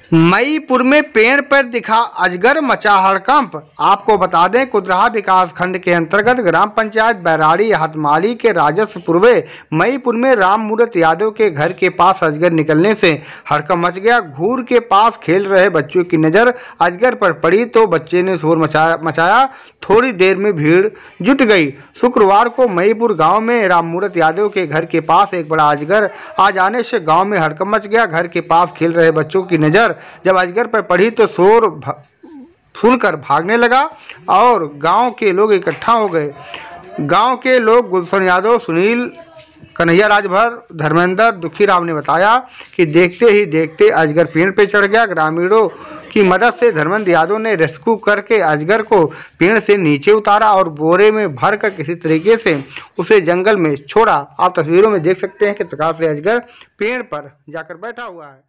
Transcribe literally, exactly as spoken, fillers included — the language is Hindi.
मईपुर में पेड़ पर दिखा अजगर, मचा हड़कंप। आपको बता दें, कुदराहा विकास खंड के अंतर्गत ग्राम पंचायत बैराड़ी हतमाली के राजस्व पूर्वे मईपुर में राम मूरत यादव के घर के पास अजगर निकलने से हड़कंप मच गया। घूर के पास खेल रहे बच्चों की नज़र अजगर पर पड़ी तो बच्चे ने शोर मचाया मचाया थोड़ी देर में भीड़ जुट गई। शुक्रवार को मईपुर गांव में राम मूरत यादव के घर के पास एक बड़ा अजगर आ जाने से गांव में हड़कंप मच गया। घर के पास खेल रहे बच्चों की नज़र जब अजगर पर पड़ी तो शोर सुनकर भागने लगा और गांव के लोग इकट्ठा हो गए। गांव के लोग गुलशन यादव, सुनील, कन्हैया राजभर, धर्मेंद्र, दुखीराम ने बताया कि देखते ही देखते अजगर पेड़ पर चढ़ गया। ग्रामीणों की मदद से धर्मेंद्र यादव ने रेस्क्यू करके अजगर को पेड़ से नीचे उतारा और बोरे में भर कर किसी तरीके से उसे जंगल में छोड़ा। आप तस्वीरों में देख सकते हैं कि प्रकार से अजगर पेड़ पर जाकर बैठा हुआ है।